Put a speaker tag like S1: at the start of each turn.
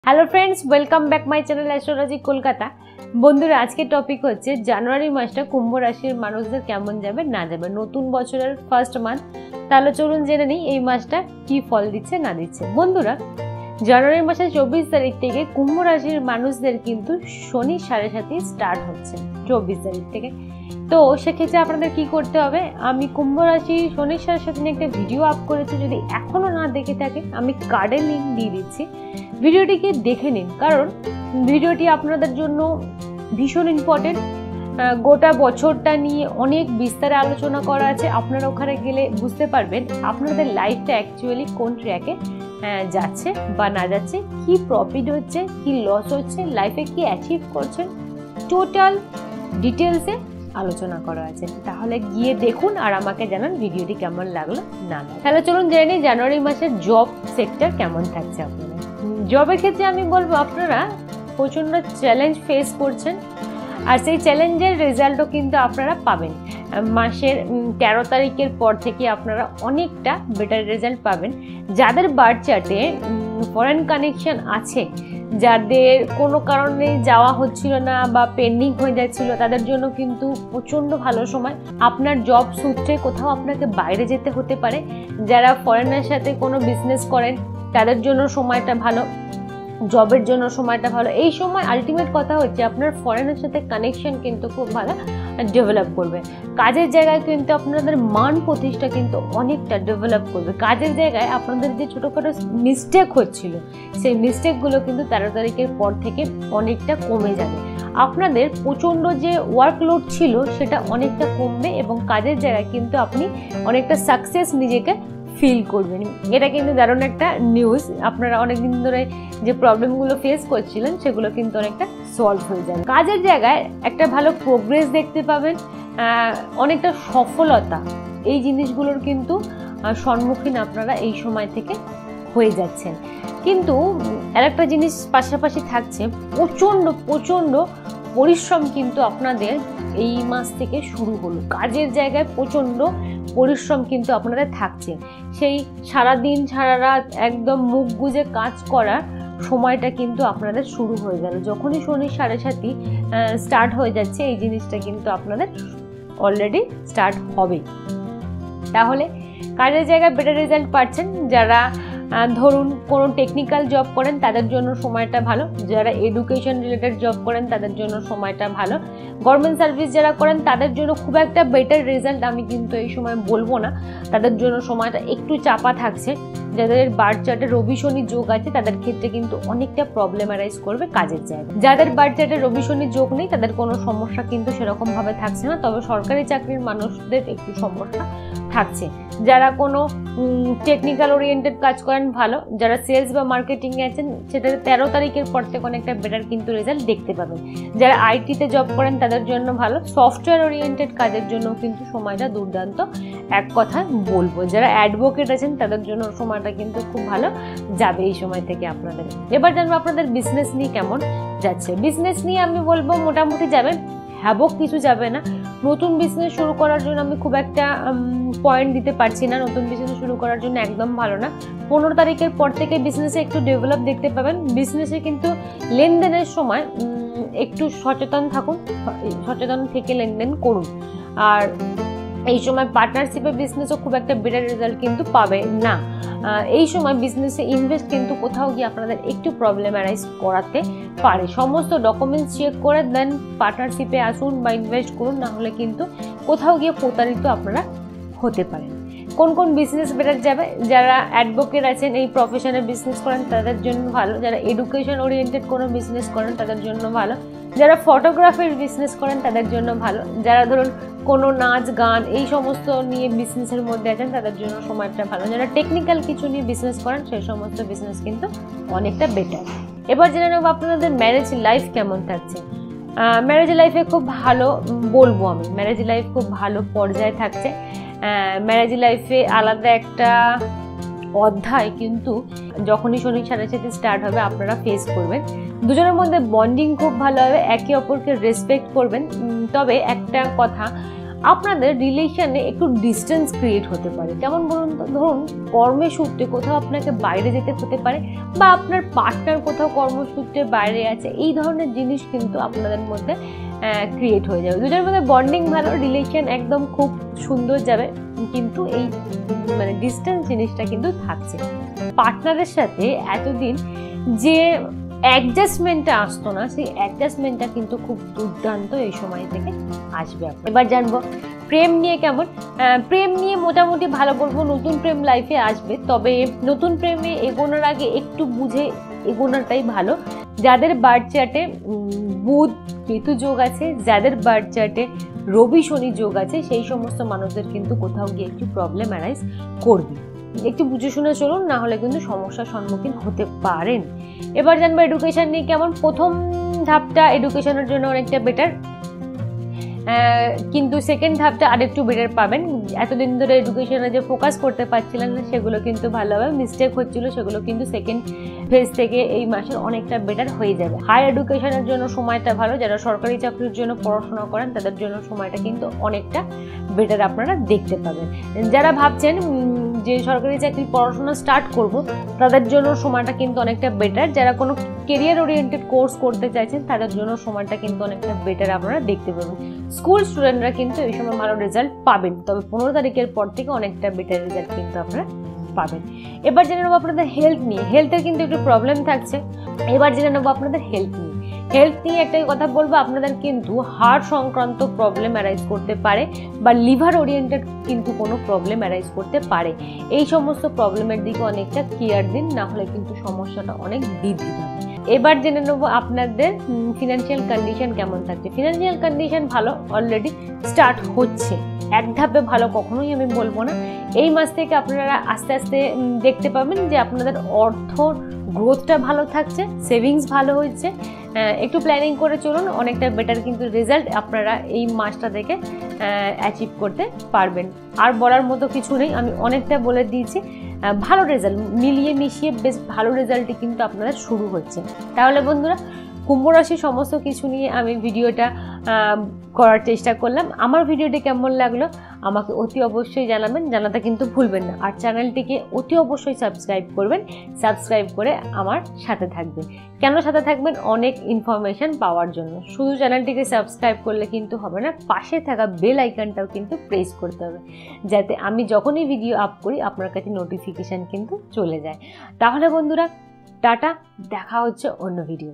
S1: Hello friends, welcome back my channel astrology Kolkata. বন্ধুরা, আজকের topic হচ্ছে জানুয়ারি মাসটা কুম্ভ রাশির মানুষদের কেমন যাবে না যাবে, নতুন বছরের ফার্স্ট মান্থ। তাহলে চলুন জেনে নিই এই মাসটা কি ফল দিচ্ছে না দিচ্ছে। বন্ধুরা, জানুয়ারি মাসের 24 তারিখ থেকে কুম্ভ রাশির মানুষদের কিন্তু শনি 7.5 স্টার্ট হচ্ছে 24 তারিখ থেকে। তো সেক্ষেত্রে আপনাদের কি করতে হবে, আমি কুম্ভ রাশি শনি 7.5 নিয়ে একটা ভিডিও আপ করেছি, যদি এখনও না দেখে থাকেন আমি কার্ডের লিঙ্ক দিয়ে দিচ্ছি, ভিডিওটিকে দেখে নিন, কারণ ভিডিওটি আপনাদের জন্য ভীষণ ইম্পর্টেন্ট। গোটা বছরটা নিয়ে অনেক বিস্তারে আলোচনা করা আছে, আপনারা ওখানে গেলে বুঝতে পারবেন আপনাদের লাইফটা অ্যাকচুয়ালি কোন ট্র্যাকে যাচ্ছে বা না যাচ্ছে, কি প্রফিট হচ্ছে, কি লস হচ্ছে, লাইফে কি অ্যাচিভ করছেন, টোটাল ডিটেলসে আলোচনা করা আছে। তাহলে গিয়ে দেখুন আর আমাকে জানান ভিডিওটি কেমন লাগলো না। তাহলে চলুন জেনে নিই জানুয়ারি মাসের জব সেক্টর কেমন থাকছে আপনাদের। জবের ক্ষেত্রে আমি বলবো আপনারা প্রচণ্ড চ্যালেঞ্জ ফেস করছেন, আর সেই চ্যালেঞ্জের রেজাল্টও কিন্তু আপনারা পাবেন। মাসের 13 তারিখের পর থেকে আপনারা অনেকটা বেটার রেজাল্ট পাবেন। যাদের বার্থ চার্টে ফরেন কানেকশন আছে, যাদের কোনো কারণে যাওয়া হচ্ছিল না বা পেন্ডিং হয়ে যাচ্ছিল, তাদের জন্য কিন্তু প্রচণ্ড ভালো সময়। আপনার জব সূত্রে কোথাও আপনাকে বাইরে যেতে হতে পারে। যারা ফরেনের সাথে কোনো বিজনেস করেন তাদের জন্য সময়টা ভালো, জবের জন্য সময়টা ভালো। এই সময় আলটিমেট কথা হচ্ছে আপনার ফরেনের সাথে কানেকশন কিন্তু খুব ভালো ডেভেলপ করবে। কাজের জায়গায় কিন্তু আপনাদের মান প্রতিষ্ঠা কিন্তু অনেকটা ডেভেলপ করবে। কাজের জায়গায় আপনাদের যে ছোটোখাটো মিস্টেক হচ্ছিল, সেই মিস্টেকগুলো কিন্তু 13 তারিখের পর থেকে অনেকটা কমে যাবে। আপনাদের প্রচণ্ড যে ওয়ার্কলোড ছিল সেটা অনেকটা কমবে এবং কাজের জায়গায় কিন্তু আপনি অনেকটা সাকসেস নিজেকে ফিল করবেন। এটা কিন্তু দারুণ একটা নিউজ। আপনারা অনেকদিন ধরে যে প্রবলেমগুলো ফেস করছিলেন সেগুলো কিন্তু অনেকটা সলভ হয়ে যাবে। কাজের জায়গায় একটা ভালো প্রোগ্রেস দেখতে পাবেন, অনেকটা সফলতা, এই জিনিসগুলোর কিন্তু সম্মুখীন আপনারা এই সময় থেকে হয়ে যাচ্ছেন। কিন্তু আরেকটা জিনিস পাশাপাশি থাকছে, প্রচণ্ড পরিশ্রম কিন্তু আপনাদের এই মাস থেকে শুরু হলো। কাজের জায়গায় প্রচণ্ড পরিশ্রম কিন্তু আপনাদের থাকছে। সেই সারাদিন সারা রাত একদম মুখ গুজে কাজ করার সময়টা কিন্তু আপনাদের শুরু হয়ে গেল। যখনই শনি 7.5 স্টার্ট হয়ে যাচ্ছে, এই জিনিসটা কিন্তু আপনাদের অলরেডি স্টার্ট হবে। তাহলে কাজের জায়গায় বেটার রেজাল্ট পাচ্ছেন। যারা ধরুন কোনো টেকনিক্যাল জব করেন তাদের জন্য সময়টা ভালো, যারা এডুকেশন রিলেটেড জব করেন তাদের জন্য সময়টা ভালো, গভর্নমেন্ট সার্ভিস যারা করেন তাদের জন্য খুব একটা বেটার রেজাল্ট আমি কিন্তু এই সময় বলবো না, তাদের জন্য সময়টা একটু চাপা থাকছে। যাদের বার্থ চার্টে রবি শনি যোগ আছে তাদের ক্ষেত্রে কিন্তু অনেকটা প্রবলেম অ্যারাইজ করবে কাজের জায়গায়। যাদের বার্থ চার্টে রবি শনি যোগ নেই তাদের কোনো সমস্যা কিন্তু সেরকমভাবে থাকছে না, তবে সরকারি চাকরির মানুষদের একটু সমস্যা থাকছে। যারা কোনো টেকনিক্যাল ওরিয়েন্টেড কাজ করেন ভালো, যারা সেলস বা মার্কেটিংয়ে আছেন সেটাতে 13 তারিখের পর থেকে অনেকটা বেটার কিন্তু রেজাল্ট দেখতে পাবেন। যারা আইটিতে জব করেন তাদের জন্য ভালো, সফটওয়্যার ওরিয়েন্টেড কাজের জন্য কিন্তু সময়টা দুর্দান্ত এক কথা বলবো। যারা অ্যাডভোকেট আছেন তাদের জন্য সময়টা কিন্তু খুব ভালো যাবে এই সময় থেকে আপনাদের। এবার জানবো আপনাদের বিজনেস নিয়ে কেমন যাচ্ছে। বিজনেস নিয়ে আমি বলবো মোটামুটি যাবেন, হ্যাবক কিছু যাবে না। নতুন বিজনেস শুরু করার জন্য আমি খুব একটা পয়েন্ট দিতে পারছি না, নতুন বিজনেস শুরু করার জন্য একদম ভালো না। 15 তারিখের পর থেকে বিজনেসে একটু ডেভেলপ দেখতে পাবেন। বিজনেসে কিন্তু লেনদেনের সময় একটু সচেতন থাকুন, সচেতন থেকে লেনদেন করুন। আর এই সময় পার্টনারশিপে বিজনেসও খুব একটা বেটার রেজাল্ট কিন্তু পাবে না। এই সময় বিজনেসে ইনভেস্ট কিন্তু কোথাও গিয়ে আপনাদের একটু প্রবলেম অ্যারাইজ করাতে পারে। সমস্ত ডকুমেন্টস চেক করে দেন পার্টনারশিপে আসুন বা ইনভেস্ট করুন, না হলে কিন্তু কোথাও গিয়ে প্রতারিত আপনারা হতে পারেন। কোন কোন বিজনেস বেটার যাবে, যারা অ্যাডভোকেট আছেন এই প্রফেশনে বিজনেস করেন তাদের জন্য ভালো, যারা এডুকেশন ওরিয়েন্টেড কোনো বিজনেস করেন তাদের জন্য ভালো, যারা ফটোগ্রাফির বিজনেস করেন তাদের জন্য ভালো, যারা ধরুন কোনো নাচ গান এই সমস্ত নিয়ে বিজনেসের মধ্যে আছেন তাদের জন্য সময়টা ভালো, যারা টেকনিক্যাল কিছু নিয়ে বিজনেস করেন সেই সমস্ত বিজনেস কিন্তু অনেকটা বেটার। এবার জেনে নেব আপনাদের ম্যারেজ লাইফ কেমন থাকছে। ম্যারেজ লাইফে খুব ভালো বলবো আমি, ম্যারেজ লাইফ খুব ভালো পর্যায়ে থাকছে। ম্যারেজ লাইফে আলাদা একটা অধ্যায় কিন্তু যখনই শনি 7.5 স্টার্ট হবে আপনারা ফেস করবেন। দুজনের মধ্যে বন্ডিং খুব ভালো হবে, একে অপরকে রেসপেক্ট করবেন। তবে একটা কথা, আপনাদের রিলেশনে একটু ডিস্টেন্স ক্রিয়েট হতে পারে। কেমন বলুন তো, ধরুন কর্মসূত্রে কোথাও আপনাকে বাইরে যেতে হতে পারে বা আপনার পার্টনার কোথাও কর্মসূত্রে বাইরে আছে, এই ধরনের জিনিস কিন্তু আপনাদের মধ্যে ক্রিয়েট হয়ে যাবে। দুজনের মধ্যে বন্ডিং ভালো, রিলেশন একদম খুব সুন্দর যাবে, কিন্তু এই মানে ডিস্টেন্স জিনিসটা কিন্তু থাকছে। পার্টনারের সাথে এতদিন যে অ্যাডজাস্টমেন্টটা আসতো না, সেই অ্যাডজাস্টমেন্টটা কিন্তু খুব দুর্দান্ত এই সময় থেকে আসবে। এবার জানবো প্রেম নিয়ে কেমন। প্রেম নিয়ে মোটামুটি ভালো বলবো, নতুন প্রেম লাইফে আসবে, তবে নতুন প্রেমে এগোনোর আগে একটু বুঝে এগোনোটাই ভালো। যাদের বার্থ চার্টে বুধ কেতু যোগ আছে, যাদের বার্থ চার্টে রবি শনি যোগ আছে, সেই সমস্ত মানুষদের কিন্তু কোথাও গিয়ে একটু প্রবলেম অ্যারাইজ করবে। একটু বুঝে শুনে চলুন, না হলে কিন্তু সমস্যার সম্মুখীন হতে পারেন। এবার জানবো এডুকেশন নিয়ে কেমন। প্রথম ধাপটা এডুকেশনের জন্য অনেকটা বেটার, কিন্তু সেকেন্ড ধাপটা আরেকটু বেটার পাবেন। এতদিন ধরে এডুকেশনে যে ফোকাস করতে পারছিলেন না, সেগুলো কিন্তু ভালোভাবে মিস্টেক হচ্ছিল, সেগুলো কিন্তু সেকেন্ড ফেজ থেকে এই মাসে অনেকটা বেটার হয়ে যাবে। হায়ার এডুকেশনের জন্য সময়টা ভালো, যারা সরকারি চাকরির জন্য পড়াশোনা করেন তাদের জন্য সময়টা কিন্তু অনেকটা বেটার আপনারা দেখতে পাবেন। যারা ভাবছেন যে সরকারি চাকরি পড়াশোনা স্টার্ট করব, তাদের জন্য সময়টা কিন্তু অনেকটা বেটার। যারা কোনো কেরিয়ার ওরিয়েন্টেড কোর্স করতে চাইছেন তাদের জন্য সময়টা কিন্তু অনেকটা বেটার আপনারা দেখতে পাবেন। স্কুল স্টুডেন্টরা কিন্তু এই সময় ভালো রেজাল্ট পাবেন, তবে 15 তারিখের পর থেকে অনেকটা বেটার রেজাল্ট কিন্তু আপনারা পাবেন। এবার জেনে নেবো আপনাদের হেলথ নিয়ে। হেলথের কিন্তু একটু প্রবলেম থাকছে। এবার জেনে নেবো আপনাদের হেলথ নিয়ে। হেলথ নিয়ে একটাই কথা বলবো, আপনাদের কিন্তু হার্ট সংক্রান্ত প্রবলেম অ্যারাইজ করতে পারে বা লিভার ওরিয়েন্টেড কিন্তু কোনো প্রবলেম অ্যারাইজ করতে পারে। এই সমস্ত প্রবলেমের দিকে অনেকটা কেয়ার দিন, না হলে কিন্তু সমস্যাটা অনেক বৃদ্ধি পাবে। এবার জেনে নেবো আপনাদের ফিনান্সিয়াল কন্ডিশন কেমন থাকছে। ফিনান্সিয়াল কন্ডিশন ভালো, অলরেডি স্টার্ট হচ্ছে। এক ধাপে ভালো কখনোই আমি বলবো না। এই মাস থেকে আপনারা আস্তে আস্তে দেখতে পাবেন যে আপনাদের অর্থ গ্রোথটা ভালো থাকছে, সেভিংস ভালো হচ্ছে। একটু প্ল্যানিং করে চলুন, অনেকটা বেটার কিন্তু রেজাল্ট আপনারা এই মাসটা থেকে অ্যাচিভ করতে পারবেন। আর বলার মতো কিছু নেই, আমি অনেকটা বলে দিয়েছি। ভালো রেজাল্ট মিলিয়ে মিশিয়ে বেশ ভালো রেজাল্টই কিন্তু আপনাদের শুরু হচ্ছে। তাহলে বন্ধুরা, কুম্ভ রাশির সমস্ত কিছু নিয়ে আমি ভিডিওটা করার চেষ্টা করলাম। আমার ভিডিওটি কেমন লাগলো আমাকে অতি অবশ্যই জানাবেন, জানাতে কিন্তু ভুলবেন না। আর চ্যানেলটিকে অতি অবশ্যই সাবস্ক্রাইব করবেন, সাবস্ক্রাইব করে আমার সাথে থাকবেন। কেন সাথে থাকবেন? অনেক ইনফরমেশন পাওয়ার জন্য। শুধু চ্যানেলটিকে সাবস্ক্রাইব করলে কিন্তু হবে না, পাশে থাকা বেল আইকনটাও কিন্তু প্রেস করতে হবে, যাতে আমি যখনই ভিডিও আপ করি আপনার কাছে নোটিফিকেশান কিন্তু চলে যায়। তাহলে বন্ধুরা, টাটা, দেখা হচ্ছে অন্য ভিডিও।